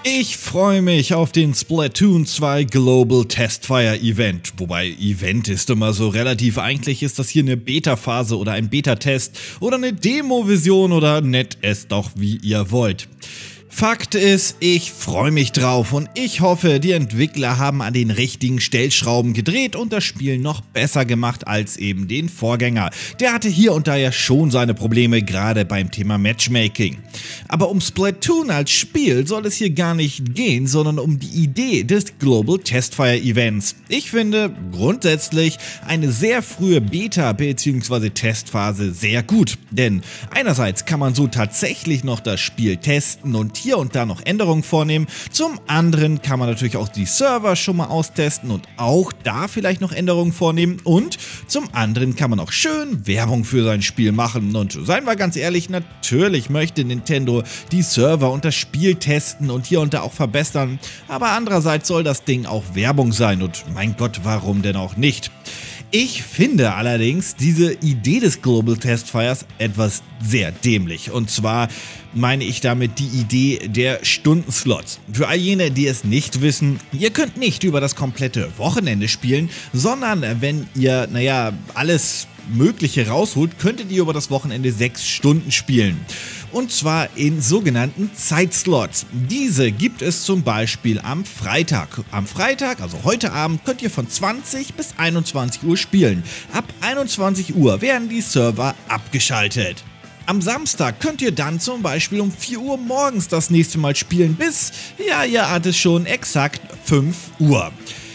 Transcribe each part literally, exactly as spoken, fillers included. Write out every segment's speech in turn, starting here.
Ich freue mich auf den Splatoon zwei Global Testfire Event. Wobei Event ist immer so relativ. Eigentlich ist das hier eine Beta-Phase oder ein Beta-Test oder eine Demo-Vision oder nennt es doch wie ihr wollt. Fakt ist, ich freue mich drauf und ich hoffe, die Entwickler haben an den richtigen Stellschrauben gedreht und das Spiel noch besser gemacht als eben den Vorgänger. Der hatte hier und da ja schon seine Probleme, gerade beim Thema Matchmaking. Aber um Splatoon als Spiel soll es hier gar nicht gehen, sondern um die Idee des Global Testfire Events. Ich finde grundsätzlich eine sehr frühe Beta- bzw. Testphase sehr gut, denn einerseits kann man so tatsächlich noch das Spiel testen und hier und da noch Änderungen vornehmen. Zum anderen kann man natürlich auch die Server schon mal austesten und auch da vielleicht noch Änderungen vornehmen. Und zum anderen kann man auch schön Werbung für sein Spiel machen. Und seien wir ganz ehrlich, natürlich möchte Nintendo die Server und das Spiel testen und hier und da auch verbessern. Aber andererseits soll das Ding auch Werbung sein und mein Gott, warum denn auch nicht? Ich finde allerdings diese Idee des Global Testfires etwas sehr dämlich. Und zwar meine ich damit die Idee der Stundenslots. Für all jene, die es nicht wissen, ihr könnt nicht über das komplette Wochenende spielen, sondern wenn ihr, naja, alles Mögliche rausholt, könntet ihr über das Wochenende sechs Stunden spielen. Und zwar in sogenannten Zeitslots. Diese gibt es zum Beispiel am Freitag. Am Freitag, also heute Abend, könnt ihr von zwanzig bis einundzwanzig Uhr spielen. Ab einundzwanzig Uhr werden die Server abgeschaltet. Am Samstag könnt ihr dann zum Beispiel um vier Uhr morgens das nächste Mal spielen bis, ja, ihr ahnt es schon, exakt fünf Uhr.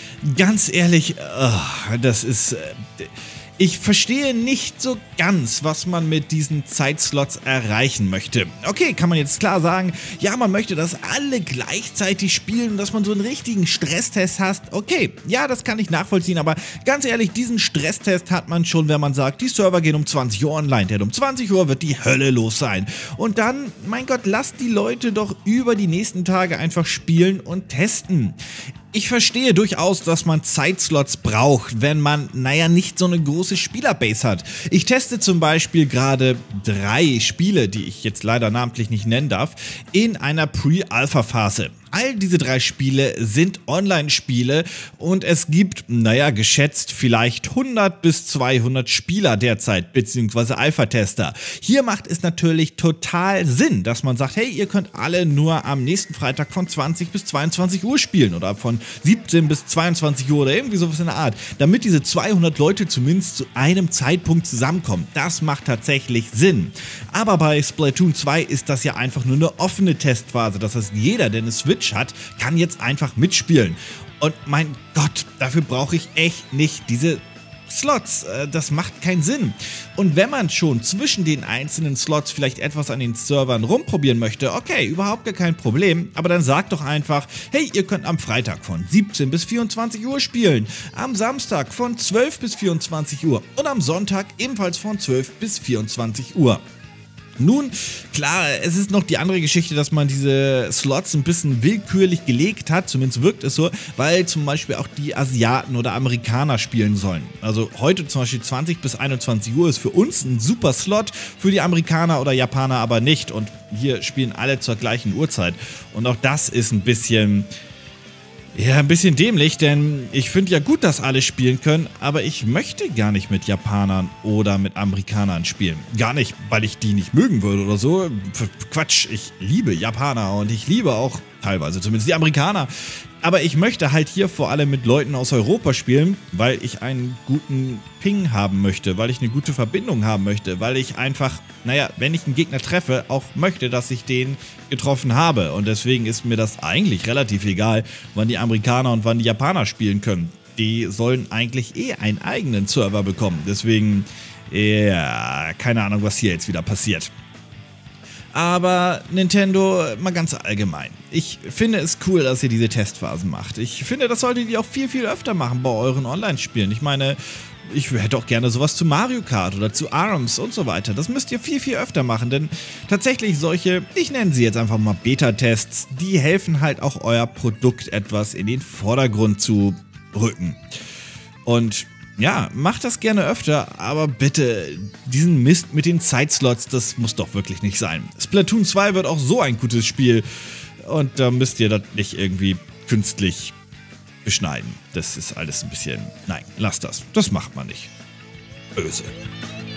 Ganz ehrlich, oh, das ist... Äh, Ich verstehe nicht so ganz, was man mit diesen Zeitslots erreichen möchte. Okay, kann man jetzt klar sagen, ja, man möchte, dass alle gleichzeitig spielen und dass man so einen richtigen Stresstest hat. Okay, ja, das kann ich nachvollziehen, aber ganz ehrlich, diesen Stresstest hat man schon, wenn man sagt, die Server gehen um zwanzig Uhr online, denn um zwanzig Uhr wird die Hölle los sein. Und dann, mein Gott, lasst die Leute doch über die nächsten Tage einfach spielen und testen. Ich verstehe durchaus, dass man Zeitslots braucht, wenn man, naja, nicht so eine große Spielerbase hat. Ich teste zum Beispiel gerade drei Spiele, die ich jetzt leider namentlich nicht nennen darf, in einer Pre-Alpha-Phase. All diese drei Spiele sind Online-Spiele und es gibt, naja, geschätzt vielleicht hundert bis zweihundert Spieler derzeit, beziehungsweise Alpha-Tester. Hier macht es natürlich total Sinn, dass man sagt, hey, ihr könnt alle nur am nächsten Freitag von zwanzig bis zweiundzwanzig Uhr spielen oder von siebzehn bis zweiundzwanzig Uhr oder irgendwie sowas in der Art, damit diese zweihundert Leute zumindest zu einem Zeitpunkt zusammenkommen. Das macht tatsächlich Sinn. Aber bei Splatoon zwei ist das ja einfach nur eine offene Testphase, das heißt, jeder, der eine Switch hat, kann jetzt einfach mitspielen. Und mein Gott, dafür brauche ich echt nicht diese Slots. Das macht keinen Sinn. Und wenn man schon zwischen den einzelnen Slots vielleicht etwas an den Servern rumprobieren möchte, okay, überhaupt gar kein Problem, aber dann sagt doch einfach, hey, ihr könnt am Freitag von siebzehn bis vierundzwanzig Uhr spielen, am Samstag von zwölf bis vierundzwanzig Uhr und am Sonntag ebenfalls von zwölf bis vierundzwanzig Uhr. Nun, klar, es ist noch die andere Geschichte, dass man diese Slots ein bisschen willkürlich gelegt hat, zumindest wirkt es so, weil zum Beispiel auch die Asiaten oder Amerikaner spielen sollen. Also heute zum Beispiel zwanzig bis einundzwanzig Uhr ist für uns ein super Slot, für die Amerikaner oder Japaner aber nicht und hier spielen alle zur gleichen Uhrzeit und auch das ist ein bisschen... Ja, ein bisschen dämlich, denn ich finde ja gut, dass alle spielen können, aber ich möchte gar nicht mit Japanern oder mit Amerikanern spielen. Gar nicht, weil ich die nicht mögen würde oder so. Quatsch, ich liebe Japaner und ich liebe auch teilweise zumindest die Amerikaner. Aber ich möchte halt hier vor allem mit Leuten aus Europa spielen, weil ich einen guten Ping haben möchte, weil ich eine gute Verbindung haben möchte, weil ich einfach, naja, wenn ich einen Gegner treffe, auch möchte, dass ich den getroffen habe. Und deswegen ist mir das eigentlich relativ egal, wann die Amerikaner und wann die Japaner spielen können. Die sollen eigentlich eh einen eigenen Server bekommen. Deswegen, ja, keine Ahnung, was hier jetzt wieder passiert. Aber Nintendo, mal ganz allgemein. Ich finde es cool, dass ihr diese Testphasen macht. Ich finde, das solltet ihr auch viel, viel öfter machen bei euren Online-Spielen. Ich meine, ich hätte auch gerne sowas zu Mario Kart oder zu ARMS und so weiter. Das müsst ihr viel, viel öfter machen, denn tatsächlich solche, ich nenne sie jetzt einfach mal Beta-Tests, die helfen halt auch euer Produkt etwas in den Vordergrund zu rücken. Und ja, macht das gerne öfter, aber bitte, diesen Mist mit den Zeitslots, das muss doch wirklich nicht sein. Splatoon zwei wird auch so ein gutes Spiel. und da müsst ihr das nicht irgendwie künstlich beschneiden. Das ist alles ein bisschen... Nein, lasst das. Das macht man nicht. Böse.